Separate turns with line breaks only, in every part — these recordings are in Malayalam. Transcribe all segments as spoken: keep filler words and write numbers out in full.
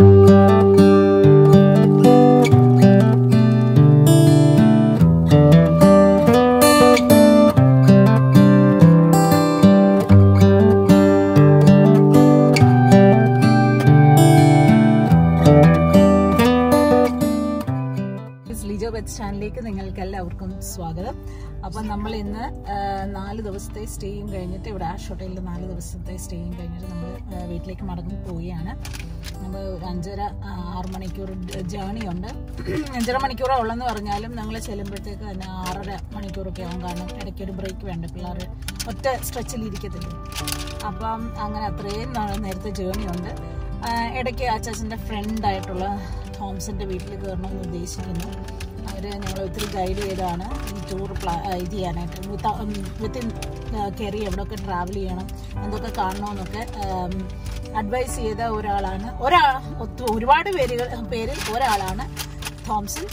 LijoBetz ചാനലിലേക്ക് നിങ്ങൾക്ക് എല്ലാവർക്കും സ്വാഗതം. അപ്പം നമ്മൾ ഇന്ന് നാല് ദിവസത്തെ സ്റ്റേയും കഴിഞ്ഞിട്ട് ഇവിടെ ആഷ് ഹോട്ടലിൽ നാല് ദിവസത്തെ സ്റ്റേയും കഴിഞ്ഞിട്ട് നമ്മൾ വീട്ടിലേക്ക് മടങ്ങി പോവുകയാണ്. നമ്മൾ ഒരു അഞ്ചര ആറ് മണിക്കൂർ ജേണി ഉണ്ട്. അഞ്ചര മണിക്കൂറേ ഉള്ളെന്ന് പറഞ്ഞാലും ഞങ്ങൾ ചെല്ലുമ്പോഴത്തേക്ക് തന്നെ ആറര മണിക്കൂറൊക്കെ ആവും. കാരണം ഇടയ്ക്കൊരു ബ്രേക്ക് വേണ്ട, പിള്ളേർ ഒറ്റ സ്ട്രെച്ചിൽ ഇരിക്കത്തില്ല. അപ്പം അങ്ങനെ അത്രയും നേരത്തെ ജേണി ഉണ്ട്. ഇടയ്ക്ക് അച്ചാച്ചൻ്റെ ഫ്രണ്ടായിട്ടുള്ള തോംസന്റെ വീട്ടിൽ കയറണമെന്ന് ഉദ്ദേശിക്കുന്നു. അവർ ഞങ്ങൾ ഒത്തിരി ഗൈഡ് ചെയ്താണ് ഈ ടൂർ പ്ലാ ഇത് ചെയ്യാനായിട്ട്. വിത്തിൻ കെറി എവിടെയൊക്കെ ട്രാവൽ ചെയ്യണം, എന്തൊക്കെ കാണണമെന്നൊക്കെ അഡ്വൈസ് ചെയ്ത ഒരാളാണ്. ഒരാ ഒരുപാട് പേരുകൾ പേരിൽ ഒരാളാണ് തോംസൺ.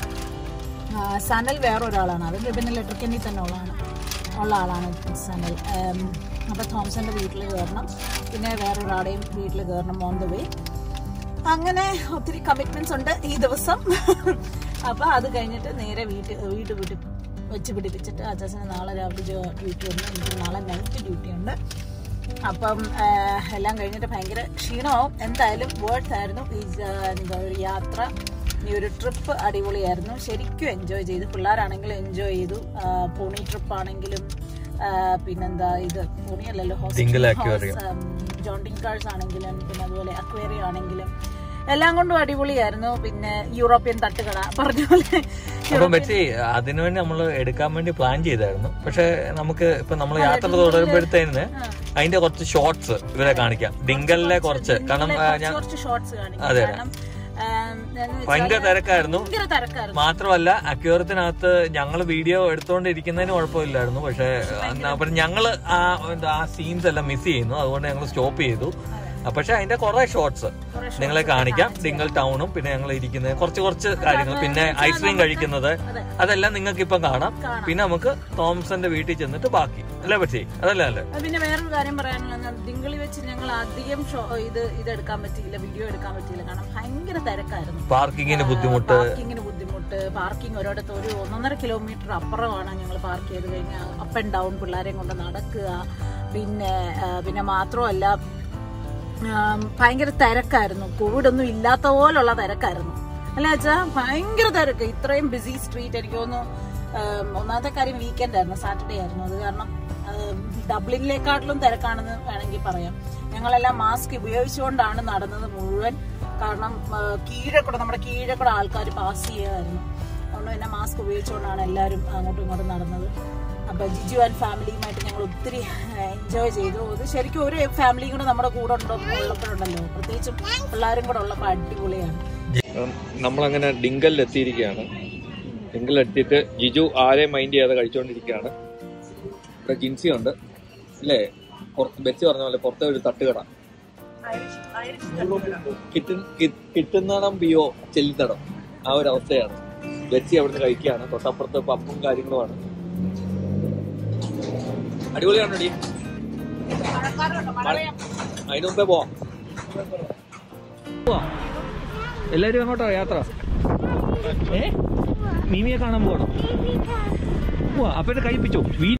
സനൽ വേറൊരാളാണ്, അത് പിന്നെ ലെറ്റർക്കനിൽ തന്നെ ഉള്ളതാണ് ഉള്ള ആളാണ് സനൽ. അപ്പോൾ തോംസന്റെ വീട്ടിൽ കയറണം, പിന്നെ വേറൊരാളെയും വീട്ടിൽ കയറണം ഓൺ ദ വേ. അങ്ങനെ ഒത്തിരി കമ്മിറ്റ്മെന്റ്സ് ഉണ്ട് ഈ ദിവസം. അപ്പൊ അത് കഴിഞ്ഞിട്ട് നേരെ വീട്ടിൽ വീട് വീട്ടിൽ വെച്ച് പിടിപ്പിച്ചിട്ട് അച്ചാച്ചന് നാളെ രാവിലെ ഡ്യൂട്ടി ഉണ്ട്, എനിക്ക് നാളെ നൈറ്റ് ഡ്യൂട്ടി ഉണ്ട്. അപ്പം എല്ലാം കഴിഞ്ഞിട്ട് ഭയങ്കര ക്ഷീണമാവും. എന്തായാലും വേർത്ത് ആയിരുന്നു ഈ എന്താ ഒരു യാത്ര, ഈ ഒരു ട്രിപ്പ് അടിപൊളിയായിരുന്നു. ശരിക്കും എൻജോയ് ചെയ്തു. പിള്ളേരാണെങ്കിലും എൻജോയ് ചെയ്തു. പോണി ട്രിപ്പ് ആണെങ്കിലും പിന്നെന്താ ഇത് പോണിയല്ലല്ലോ ജോണ്ടിങ് കാർസ് ആണെങ്കിലും പിന്നെ അതുപോലെ അക്വേറിയം ആണെങ്കിലും എല്ലാം കൊണ്ടും അടിപൊളിയായിരുന്നു. പിന്നെ യൂറോപ്യൻ തട്ടുകട പറഞ്ഞ പോലെ
അതിനുവേണ്ടി നമ്മൾ എടുക്കാൻ വേണ്ടി പ്ലാൻ ചെയ്തായിരുന്നു. പക്ഷെ നമുക്ക് ഇപ്പൊ നമ്മൾ യാത്ര തുടരുമ്പോഴത്തേന് അതിന്റെ കുറച്ച് ഷോർട്സ് ഇവരെ കാണിക്കാം. ഡിങ്കലിലെ കുറച്ച്, കാരണം അതെ ഭയങ്കര തിരക്കായിരുന്നു. മാത്രമല്ല അക്വേറിയത്തിനകത്ത് ഞങ്ങള് വീഡിയോ എടുത്തോണ്ടിരിക്കുന്നതിന് കുഴപ്പമില്ലായിരുന്നു. പക്ഷെ ഞങ്ങള് ആ സീൻസ് എല്ലാം മിസ് ചെയ്യുന്നു, അതുകൊണ്ട് ഞങ്ങൾ സ്റ്റോപ്പ് ചെയ്തു. പക്ഷെ അതിന്റെ കുറെ ഷോർട്സ് നിങ്ങളെ കാണിക്കാം. ഡിങ്കൽ ടൗണും പിന്നെ ഞങ്ങൾ ഇരിക്കുന്നത് കുറച്ച് കുറച്ച് കാര്യങ്ങൾ, പിന്നെ ഐസ്ക്രീം കഴിക്കുന്നത്, അതെല്ലാം നിങ്ങൾക്ക് ഇപ്പം കാണാം. പിന്നെ നമുക്ക് തോംസന്റെ വീട്ടിൽ ചെന്നിട്ട് ബാക്കി അല്ലേ പറ്റി അതല്ലേ അല്ലേ.
പിന്നെ വേറൊരു കാര്യം പറയാനുള്ളത്, ഡിംഗിളി വെച്ച് ഞങ്ങൾ അധികം ഇത് ഇത് എടുക്കാൻ പറ്റിയില്ല, വീഡിയോ എടുക്കാൻ പറ്റിയില്ല. കാരണം ഭയങ്കര തിരക്കായിരുന്നു.
പാർക്കിങ്ങിന് ബുദ്ധിമുട്ട്
പാർക്കിങ്ങിന് ബുദ്ധിമുട്ട് പാർക്കിംഗ് ഒരിടത്ത് ഒരു ഒന്നൊന്നര കിലോമീറ്റർ അപ്പുറമാണ് ഞങ്ങൾ പാർക്ക് ചെയ്ത് കഴിഞ്ഞാൽ. അപ്പ് ആൻഡ് ഡൗൺ പിള്ളേരെയും കൊണ്ട് നടക്കുക. പിന്നെ പിന്നെ മാത്രമല്ല ഭയങ്കര തിരക്കായിരുന്നു. കോവിഡ് ഒന്നും ഇല്ലാത്ത പോലുള്ള തിരക്കായിരുന്നു അല്ലേ വെച്ചാ, ഭയങ്കര തിരക്ക്. ഇത്രയും ബിസി സ്ട്രീറ്റ് എനിക്ക് തോന്നുന്നു. ഒന്നാമത്തെ കാര്യം വീക്കെൻഡ് ആയിരുന്നു, സാറ്റർഡേ ആയിരുന്നു. അത് കാരണം ഡബ്ലിനിലേക്കാട്ടിലും തിരക്കാണെന്ന് വേണമെങ്കിൽ പറയാം. ഞങ്ങളെല്ലാം മാസ്ക് ഉപയോഗിച്ചുകൊണ്ടാണ് നടന്നത് മുഴുവൻ. കാരണം കീഴെ കൂടെ നമ്മുടെ കീഴെ കൂടെ ആൾക്കാർ പാസ് ചെയ്യുമായിരുന്നു. അതുകൊണ്ട് തന്നെ മാസ്ക് ഉപയോഗിച്ചുകൊണ്ടാണ് എല്ലാവരും അങ്ങോട്ടും ഇങ്ങോട്ടും നടന്നത്. അപ്പൊ ജിജു ആൻഡ് ഫാമിലിയുമായിട്ട് ഞങ്ങൾ ഒത്തിരി എൻജോയ് ചെയ്തു. അത് ശരിക്കും ഒരു ഫാമിലിയും കൂടെ നമ്മുടെ കൂടെ ഉണ്ടോ ഉള്ളപ്പോഴുണ്ടല്ലോ, പ്രത്യേകിച്ചും പിള്ളേരും കൂടെ ഉള്ളപ്പോൾ അടിപൊളിയാണ്.
നമ്മളങ്ങനെ ഡിങ്കലിൽ എത്തിയിരിക്കുകയാണ്. ഡിങ്കലിൽ എത്തിയിട്ട് ജിജു ആരെയും മൈൻഡ് ചെയ്യാതെ കഴിച്ചുകൊണ്ടിരിക്കുകയാണ്. ഇവിടെ ജിൻസി ഉണ്ട് അല്ലേ, ബെച്ചി പറഞ്ഞ പോലെ പുറത്തെ ഒരു തട്ടുകട, കിട്ടുന്നടം പിയോ ചെല്ലിത്തടം, ആ ഒരു അവസ്ഥയാണ്. ബെച്ചി അവിടുന്ന് കഴിക്കുകയാണ്. തൊട്ടപ്പുറത്ത് പപ്പും കാര്യങ്ങളുമാണ്. അടിപൊളിയാണോ ഡി? അതിന് മുമ്പേ പോവാം. എല്ലാരും അങ്ങോട്ടോ യാത്ര? ഏ മീമിയെ കാണാൻ പോകണം. പോവാ. അപ്പൊ ഇത് കഴിപ്പിച്ചോ വീ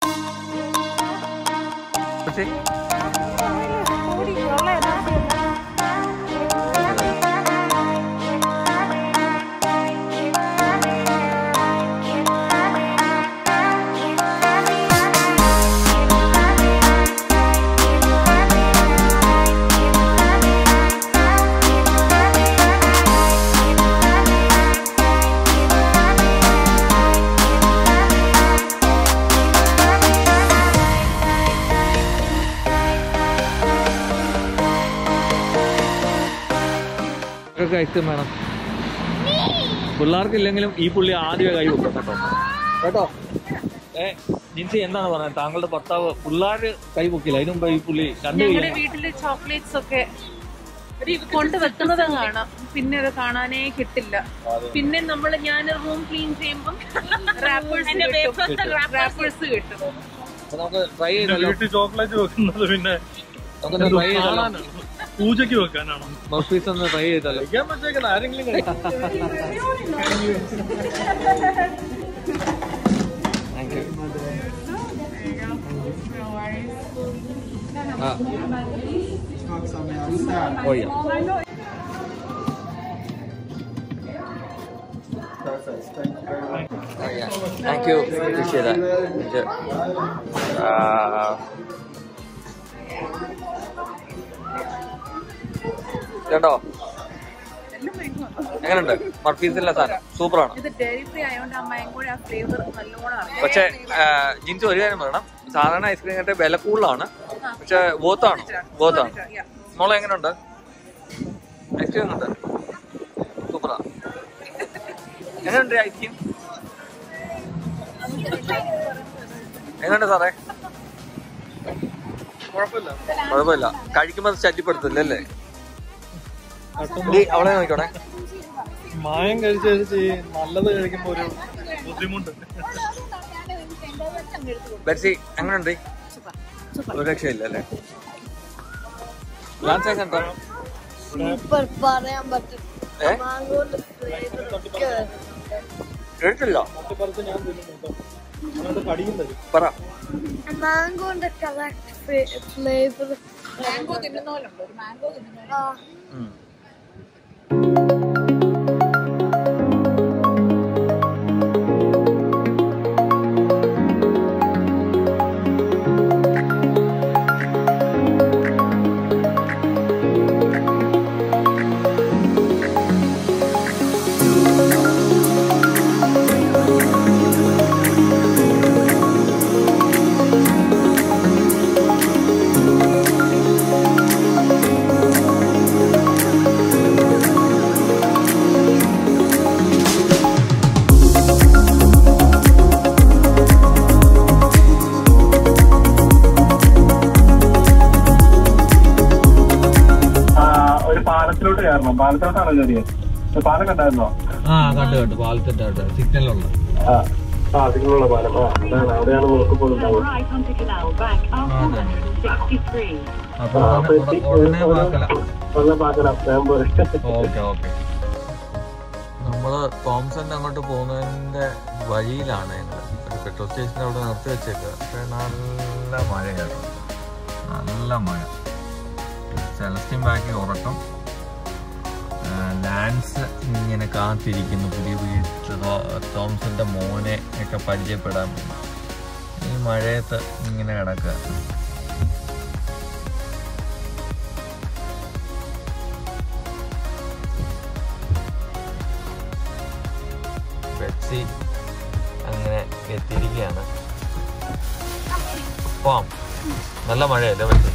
ഐസ്ക്രീം വേണം. പിള്ളേർക്കില്ലെങ്കിലും ഈ പുള്ളി ആദ്യമേ കൈ വെക്കും കേട്ടോ കേട്ടോ ഏ ജിൻസി എന്താണ് പറയുന്നത്? താങ്കളുടെ ഭർത്താവ് പിള്ളേര് കൈ പൊക്കില്ല, അതിന് മുമ്പ് ഈ പുള്ളി രണ്ട്
വീട്ടില് ചോക്ലേറ്റ്സ് ഒക്കെ കൊണ്ടുവെക്കുന്നത് കാണാം, പിന്നെ അത് കാണാനേ കിട്ടില്ല. പിന്നെ നമ്മള് ഞാൻ റൂം ക്ലീൻ ചെയ്യുമ്പം റാപ്പേഴ്സ് കിട്ടും.
നമുക്ക് ട്രൈ ചെയ്താലോ?
ചോക്ലേറ്റ് വെക്കുന്നത് പിന്നെ
നമുക്ക് ട്രൈ ചെയ്താലോ?
പൂജയ്ക്ക് വെക്കാനാണോ?
മഫീസ് ഒന്ന് ട്രൈ ചെയ്താലോ?
കഴിക്കാൻ പറ്റേക്കുന്ന ആരെങ്കിലും കഴിക്കാം.
Thank you. Oh yeah. Oh yeah. Thank you. Appreciate that. Uh, കേട്ടോ എങ്ങനെയുണ്ട്? മർഫീസിലെ സാധനം സൂപ്പറാണ്. പക്ഷെ ജിൻസ് ഒരു കാര്യം പറയണം, സാധാരണ ഐസ്ക്രീം കട്ടെ വില കൂടുതലാണ്, പക്ഷെ ബോത്താണ് ബോത്താണ്. മോളെ എങ്ങനെയുണ്ട് ഐസ്ക്രീം? ഉണ്ട്, സൂപ്പറാ. എങ്ങനെയുണ്ട് ഐസ്ക്രീം? എങ്ങനെയുണ്ട് സാറേ?
കുഴപ്പമില്ല
കുഴപ്പമില്ല. കഴിക്കുമ്പോ ശല്യപ്പെടുത്തില്ല അല്ലേ? അവളെ നോക്കണേ.
മായം കഴിച്ച് കഴിച്ച് നല്ലത് കഴിക്കുമ്പോ ഒരു ബുദ്ധിമുട്ട്.
ബെറ്റ്സി എങ്ങനെയുണ്ട്? ഒരു രക്ഷയില്ല അല്ലേ? ലാൻസ് എങ്ങനെയുണ്ടോ? കേട്ടില്ല പറ.
മാംഗോന്റെ കറക്റ്റ് ഫ്ലേവർ.
മാംഗോ തിന്നുന്നോലുണ്ട്, ഒരു മാംഗോ തിന്നുന്നോലുണ്ട്.
പാലത്തിലോട്ട് കയറണം. പാലത്തോട്ടാണോ കയറിയത്? പാലം കണ്ടായിരുന്നോ?
ആ കണ്ടു കണ്ടു. പാലത്തിൻ്റെ സിഗ്നലുള്ള
ആ സിഗ്നലുള്ള പാലം. ആ അതാണ്, അവിടെയാണ് നോക്കുമ്പോൾ ഉണ്ടാവുക.
Okay okay. നമ്മള് തോംസന്റെ അങ്ങോട്ട് പോകുന്നതിന്റെ വഴിയിലാണ് ഞങ്ങൾ. ഒരു പെട്രോൾ സ്റ്റേഷൻ്റെ അവിടെ നിർത്തി വെച്ചേക്കുക. പക്ഷെ നല്ല മഴയാണ്, നല്ല മഴ. സെലസ്റ്റിൻ ബാക്കി ഉറക്കം. ലാൻസ് ഇങ്ങനെ കാത്തിരിക്കുന്നു പുതിയ വീട്ടിൽ തോംസന്റെ മോനെ ഒക്കെ പരിചയപ്പെടാൻ വേണ്ടി. ഈ മഴയത്ത് ഇങ്ങനെ കിടക്കുക. ബെറ്റ്സി അങ്ങനെ എത്തിയിരിക്കുകയാണ്. പോവാം. നല്ല മഴയല്ലേ ബെറ്റ്സി?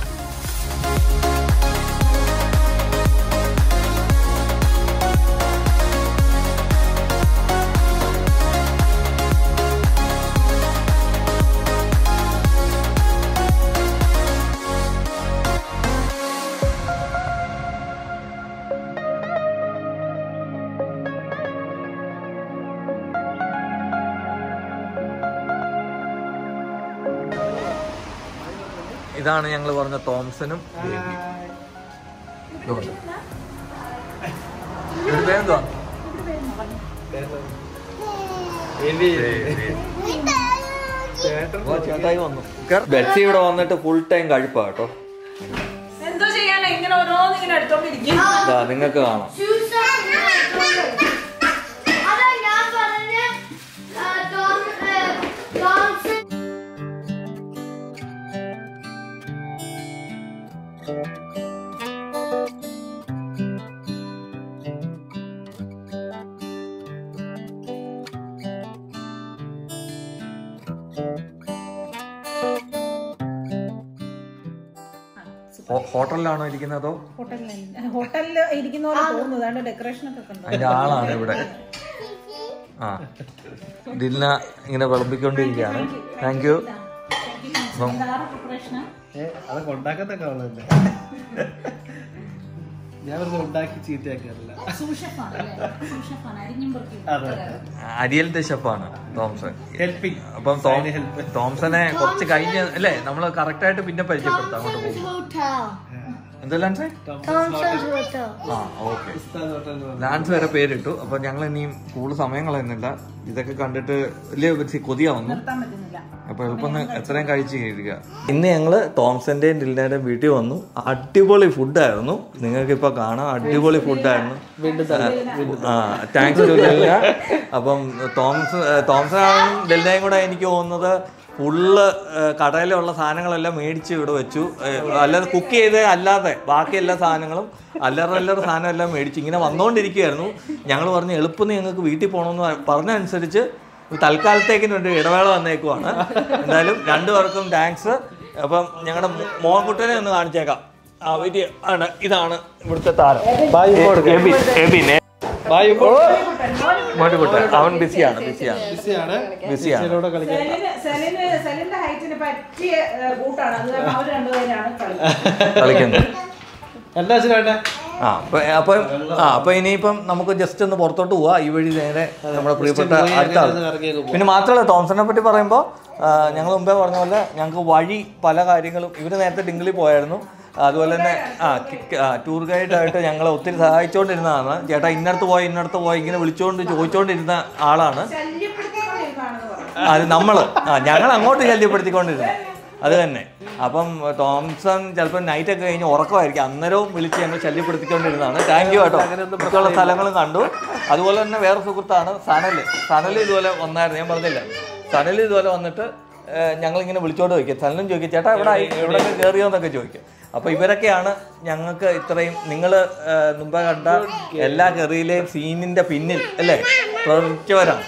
ഇതാണ് ഞങ്ങൾ പറഞ്ഞ തോംസനും പേരെന്തുവാ? ചേട്ടായി വന്നു. ബെറ്റ്സി ഇവിടെ വന്നിട്ട് ഫുൾ ടൈം കഴിപ്പാ കേട്ടോ.
എന്തോ ചെയ്യാനാ ഇങ്ങനെ ഓരോന്നിങ്ങനെ എടുത്തോണ്ടിരിക്കും.
നിങ്ങൾക്ക് കാണാം. ഹോട്ടലിലാണോ ഇരിക്കുന്നതോ?
ഹോട്ടലിൽ ഇരിക്കുന്ന പോലെ തോന്നുന്നു. ഡെക്കറേഷൻ ഒക്കെ കണ്ടു.
അതിന്റെ ആളാണ് ഇവിടെ. ആ ദിൽന ഇങ്ങനെ വിളമ്പിക്കൊണ്ടിരിക്കുകയാണ്. Thank you.
അതൊക്കെ ഉണ്ടാക്കത്തൊക്കെ ആളല്ലേ, ഞാൻ ഉണ്ടാക്കി ചീത്തയാക്കാറില്ല.
അരിയലിന്റെ ഷെഫാണ് തോംസൺ. അപ്പം തോംസനെ കുറച്ച് കഴിഞ്ഞ് അല്ലേ നമ്മള് കറക്റ്റ് ആയിട്ട് പിന്നെ പരിചയപ്പെടുത്താം അങ്ങോട്ട് പോകും. എന്താ ലാൻസ്?
Thompson's Hotel.
ആ ഓക്കെ, ലാൻസ് വരെ പേരിട്ടു. അപ്പൊ ഞങ്ങൾ ഇനിയും കൂടുതൽ സമയം കളയുന്നില്ല. ഇതൊക്കെ കണ്ടിട്ട് വലിയ കൊതിയാവുന്നു. അപ്പൊ എളുപ്പം എത്രയും കഴിച്ച് കഴിയുക. ഇന്ന് ഞങ്ങള് തോംസന്റെയും ഡിൽനയുടെയും വീട്ടിൽ വന്നു. അടിപൊളി ഫുഡായിരുന്നു, നിങ്ങൾക്ക് ഇപ്പൊ കാണാം. അടിപൊളി ഫുഡായിരുന്നു. ആ താങ്ക്സ് ടു ഡിൽന. അപ്പം തോംസൺ തോംസണും ഡിൽനയും കൂടെ എനിക്ക് തോന്നുന്നത് ഫുള്ള് കടയിലുള്ള സാധനങ്ങളെല്ലാം മേടിച്ച് ഇവിടെ വെച്ചു. അല്ലാതെ കുക്ക് ചെയ്ത് അല്ലാതെ ബാക്കി എല്ലാ സാധനങ്ങളും അല്ലറ അല്ലറ സാധനം എല്ലാം മേടിച്ചു ഇങ്ങനെ വന്നുകൊണ്ടിരിക്കുകയായിരുന്നു. ഞങ്ങൾ പറഞ്ഞു എളുപ്പം ഞങ്ങൾക്ക് വീട്ടിൽ പോകണമെന്ന് പറഞ്ഞനുസരിച്ച് തൽക്കാലത്തേക്കിന് വേണ്ടി ഇടവേള വന്നേക്കുവാണ്. എന്തായാലും രണ്ടുപേർക്കും താങ്ക്സ്. അപ്പം ഞങ്ങളുടെ മോൻകുട്ടനെ ഒന്ന് കാണിച്ചേക്കാം. ആ വീട്ടിൽ ആണ്, ഇതാണ് ഇവിടുത്തെ താരം മോൻകുട്ടൻ. അവൻ ബിസിയാണ് ബിസിയാണ് ബിസിയാണ് ബിസിയാണ് കളിക്കുന്നത്. ആ അപ്പൊ അപ്പൊ ആ അപ്പൊ ഇനിയിപ്പം നമുക്ക് ജസ്റ്റ് ഒന്ന് പുറത്തോട്ട് പോവാ. ഈ വഴി നേരെ നമ്മുടെ പ്രിയപ്പെട്ട അടുത്ത ആൾ. പിന്നെ മാത്രമല്ല തോംസനെ പറ്റി പറയുമ്പോൾ ഞങ്ങൾ മുമ്പേ പറഞ്ഞ പോലെ ഞങ്ങൾക്ക് വഴി പല കാര്യങ്ങളും ഇവര് നേരത്തെ ഡിംഗിളിൽ പോയായിരുന്നു. അതുപോലെ തന്നെ ആ ടൂർ ഗൈഡായിട്ട് ഞങ്ങളെ ഒത്തിരി സഹായിച്ചുകൊണ്ടിരുന്നതാണ്. ചേട്ടാ ഇന്നടത്ത് പോയി ഇന്നടത്ത് പോയി ഇങ്ങനെ വിളിച്ചുകൊണ്ട് ചോദിച്ചുകൊണ്ടിരുന്ന ആളാണ്. അത് നമ്മള് ആ ഞങ്ങൾ അങ്ങോട്ട് ശല്യപ്പെടുത്തിക്കൊണ്ടിരുന്നു അത് തന്നെ. അപ്പം തോംസൺ ചിലപ്പോൾ നൈറ്റൊക്കെ കഴിഞ്ഞ് ഉറക്കമായിരിക്കും, അന്നേരവും വിളിച്ച് ഞങ്ങൾ ശല്യപ്പെടുത്തിക്കൊണ്ടിരുന്നതാണ്. താങ്ക് യു കേട്ടോ. മറ്റുള്ള സ്ഥലങ്ങളും കണ്ടു. അതുപോലെ തന്നെ വേറെ സുഹൃത്താണ് സനൽ. സനൽ ഇതുപോലെ വന്നായിരുന്നു, ഞാൻ പറഞ്ഞില്ല. സനൽ ഇതുപോലെ വന്നിട്ട് ഞങ്ങളിങ്ങനെ വിളിച്ചോണ്ട് ചോദിക്കും. സനലും ചോദിക്കും ചേട്ടാ ഇവിടെ എവിടെയൊക്കെ കയറിയോന്നൊക്കെ ചോദിക്കും. അപ്പോൾ ഇവരൊക്കെയാണ് ഞങ്ങൾക്ക് ഇത്രയും നിങ്ങൾ മുമ്പ് കണ്ട എല്ലാ കെറിയിലെയും സീനിൻ്റെ പിന്നിൽ അല്ലേ പ്രവർത്തിച്ചവരാണ്.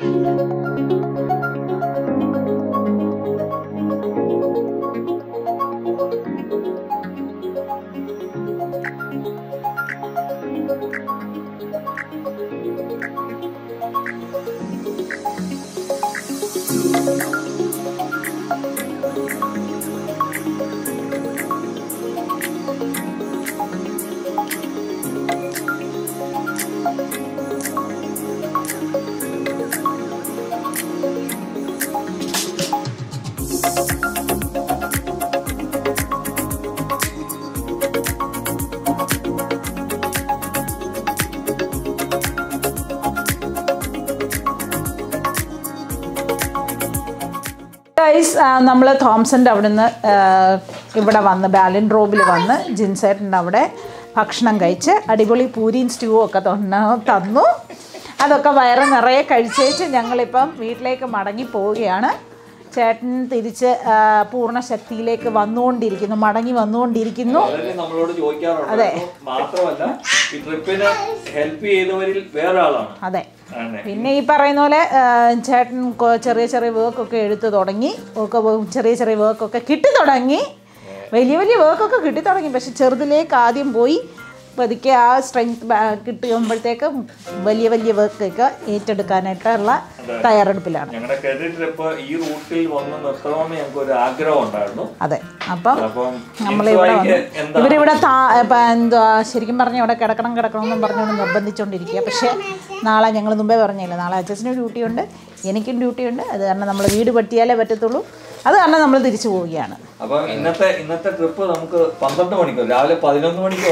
നമ്മൾ തോംസൻ്റെ അവിടെ നിന്ന് ഇവിടെ വന്ന് ബാലിൻ റോബിൽ വന്ന് ജിൻസേട്ടൻ്റെ അവിടെ ഭക്ഷണം കഴിച്ച് അടിപൊളി പൂരിയും സ്റ്റൂവും ഒക്കെ തന്നു. അതൊക്കെ വയറ് നിറയെ കഴിച്ചേച്ച് ഞങ്ങളിപ്പം വീട്ടിലേക്ക് മടങ്ങി പോവുകയാണ്. ചേട്ടൻ തിരിച്ച് പൂർണ്ണ ശക്തിയിലേക്ക് വന്നുകൊണ്ടിരിക്കുന്നു, മടങ്ങി വന്നുകൊണ്ടിരിക്കുന്നു.
നമ്മളോട് ചോദിക്കാറുണ്ട്, മാത്രമല്ല ഈ ട്രിപ്പിന് ഹെൽപ്പ് ചെയ്തവരിൽ വേറെ ആളാണ്.
അതെ, പിന്നെ ഈ പറയുന്ന പോലെ ചേട്ടൻ ചെറിയ ചെറിയ വർക്കൊക്കെ എടുത്തു തുടങ്ങി, ഒക്കെ ചെറിയ ചെറിയ വർക്കൊക്കെ കിട്ടി തുടങ്ങി. വലിയ വലിയ വർക്കൊക്കെ കിട്ടി തുടങ്ങി. പക്ഷെ ചെറുതിലേക്ക് ആദ്യം പോയി പതുക്കെ ആ സ്ട്രെങ്ത് കിട്ടുമ്പോഴത്തേക്ക് വലിയ വലിയ വർക്കൊക്കെ ഏറ്റെടുക്കാനായിട്ടുള്ള തയ്യാറെടുപ്പിലാണ്.
ഞങ്ങളുടെ കെറി ട്രിപ്പ് ഈ റൂട്ടിൽ വന്ന് നിർത്തണമെന്ന് ഞങ്ങൾക്ക് ഒരു ആഗ്രഹം ഉണ്ടായിരുന്നു.
അതെ, അപ്പം നമ്മളിവിടെ വന്നു. ഇവരിവിടെ എന്തുവാ ശരിക്കും പറഞ്ഞാൽ ഇവിടെ കിടക്കണം കിടക്കണം എന്നും പറഞ്ഞുകൊണ്ട് നിർബന്ധിച്ചുകൊണ്ടിരിക്കുക. പക്ഷേ നാളെ ഞങ്ങൾ മുമ്പേ പറഞ്ഞില്ല, നാളെ അച്ഛനും ഡ്യൂട്ടിയുണ്ട്, എനിക്കും ഡ്യൂട്ടിയുണ്ട്. അത് കാരണം നമ്മൾ വീട് പറ്റിയാലേ പറ്റത്തുള്ളൂ. അത് കാരണം നമ്മൾ തിരിച്ചു പോവുകയാണ്.
അപ്പൊ ഇന്നത്തെ ഇന്നത്തെ ട്രിപ്പ് നമുക്ക് പന്ത്രണ്ട് മണിക്കോ രാവിലെ പതിനൊന്ന് മണിക്കോ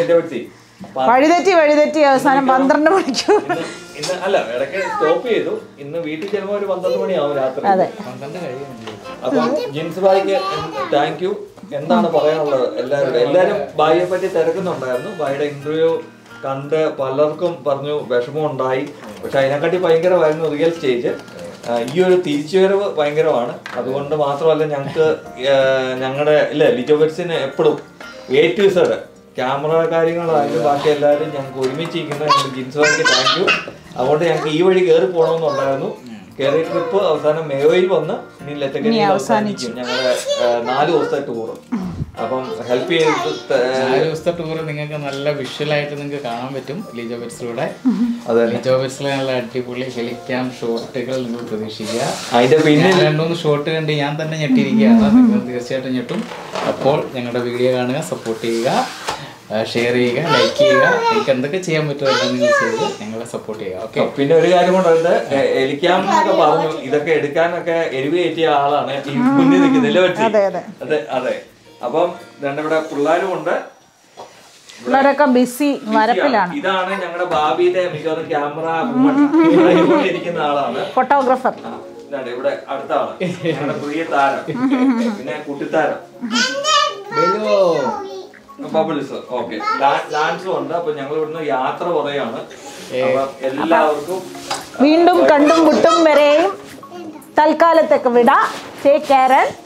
വഴിതെറ്റി വഴിതെറ്റി അവസാനം പന്ത്രണ്ട് മണിക്കോ
ഇന്ന് അല്ല ഇടയ്ക്ക് സ്റ്റോപ്പ് ചെയ്തു. ഇന്ന് വീട്ടിൽ ചെല്ലുമ്പോൾ ഒരു പന്ത്രണ്ട് മണിയാവും രാത്രി.
അതെ,
അപ്പൊ ജിൻസ് ബായിക്ക് താങ്ക് യു. എന്താണ് പറയാനുള്ളത്? എല്ലാവരും എല്ലാവരും ബായിയെ പറ്റി തിരക്കുന്നുണ്ടായിരുന്നു. ബായിയുടെ ഇന്റർവ്യൂ കണ്ട് പലർക്കും പറഞ്ഞു വിഷമം ഉണ്ടായി. പക്ഷെ അതിനെക്കാട്ടി ഭയങ്കരമായിരുന്നു റിയൽ സ്റ്റേജ്. ഈ ഒരു തിരിച്ചുവരവ് ഭയങ്കരമാണ്. അതുകൊണ്ട് മാത്രമല്ല ഞങ്ങൾക്ക് ഞങ്ങളുടെ ഇല്ലേ ലിജോബെറ്റ്സിന് എപ്പോഴും എ ടു സെഡ് ക്യാമറ കാര്യങ്ങളായാലും ബാക്കി എല്ലാവരും ഞങ്ങൾക്ക് ഒരുമിച്ചിരിക്കുന്ന ഞങ്ങൾ ജിൻസ് ബായിക്ക് താങ്ക് യു. അതുകൊണ്ട് ഞങ്ങൾക്ക് ഈ വഴി കയറി പോകണമെന്നുണ്ടായിരുന്നു. കയറി ട്രിപ്പ് അവസാനം മേയോയിൽ വന്ന് ഇനി ലത്തക്കനി അവസാനിക്കും ഞങ്ങളുടെ നാല് ദിവസത്തെ ടൂർ. അപ്പം ഹെൽപ്പ് ചെയ്ത്
നാല് ദിവസത്തെ ടൂർ നിങ്ങൾക്ക് നല്ല വിഷ്വലായിട്ട് നിങ്ങൾക്ക് കാണാൻ പറ്റും ലിജോബെറ്റ്സിലൂടെ. ലിജോബെറ്റ്സിലെ നല്ല അടിപൊളി ഹെലിക്യാം ഷോട്ടുകൾ നിങ്ങൾ പ്രതീക്ഷിക്കുക.
അതിന്റെ പിന്നെ
രണ്ടുമൂന്ന് ഷോട്ട് കണ്ട് ഞാൻ തന്നെ ഞെട്ടിയിരിക്കുകയാണ്. നിങ്ങൾ തീർച്ചയായിട്ടും ഞെട്ടും. അപ്പോൾ ഞങ്ങളുടെ വീഡിയോ കാണുക, സപ്പോർട്ട് ചെയ്യുക, ഷെയർ ചെയ്യുക, ലൈക്ക് ചെയ്യുക. എനിക്ക് എന്തൊക്കെ ചെയ്യാൻ പറ്റുമോ എല്ലാം നിങ്ങൾ ചെയ്ത് ഞങ്ങളെ സപ്പോർട്ട് ചെയ്യുക. ഓക്കെ.
പിന്നെ ഒരു കാര്യം കൊണ്ടുണ്ട്, എലിക്കാമെന്നൊക്കെ പറഞ്ഞു ഇതൊക്കെ എടുക്കാനൊക്കെ എരിവ് കയറ്റിയ ആളാണ് ഈ മുന്നിൽ നിൽക്കുന്നില്ല. അതെ അതെ. അപ്പം രണ്ടിവിടെ പിള്ളേരും ഉണ്ട്.
പിള്ളേരൊക്കെ ബിസി വരപ്പിലാണ്.
ഇതാണ് ഞങ്ങളുടെ ഭാവിയിലെ മിക്കവാറും ക്യാമറ ഇരിക്കുന്ന ആളാണ്,
ഫോട്ടോഗ്രാഫർ.
ഇവിടെ അടുത്ത ആള് ഞങ്ങളുടെ പ്രിയ താരം, പിന്നെ കുട്ടിത്താരം ബബിൾസ്. ഓക്കെ, ഡാൻസും ഉണ്ട്. അപ്പൊ ഞങ്ങൾ ഇവിടുന്ന് യാത്ര പറയാണ്. അപ്പൊ എല്ലാവർക്കും
വീണ്ടും കണ്ടും മുട്ടും വരെയും തൽക്കാലത്തേക്ക് വിടാം. Take care.